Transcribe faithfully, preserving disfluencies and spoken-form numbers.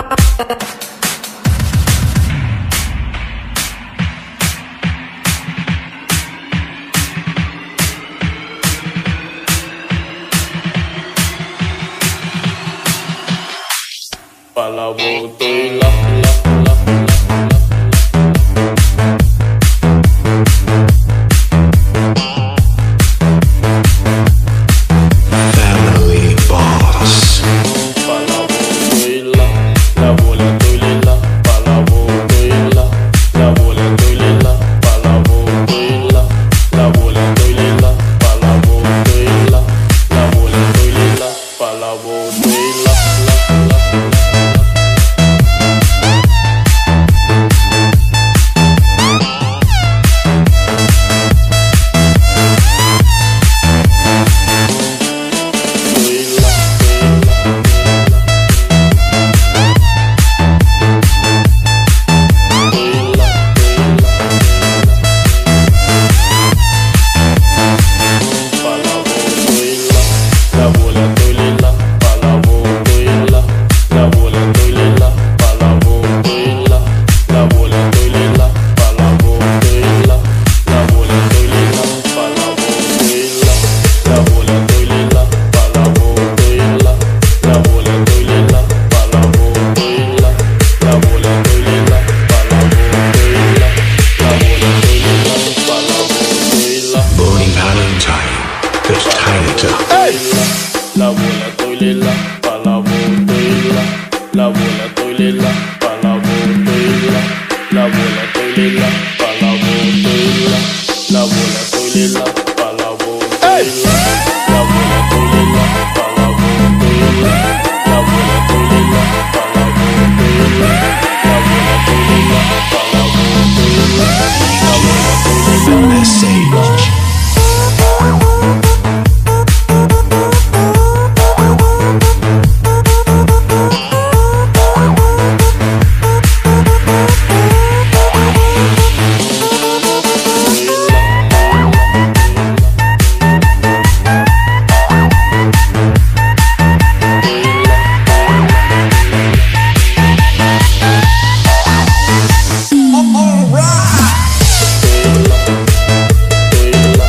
Pa' la boto y la, la, la, Family Boss. pa' la boto y la, la bola y la, pa' la boto y la, la bola y la, pa' la boto y la, la bola y la, pa' la boto y la, la bola y la, pa' la boto y la, la, la. La bola toilela, pa' la botoila, la bola toilela, pa' la botoila, la bola toilela, pa' la botoila, la bola toilela, pa' la botoila, la bola toilela, pa' la botoila, la bola toilela, pa' la botoila, la bola toilela, pa' la botoila, la bola toilela. Message. Toilela,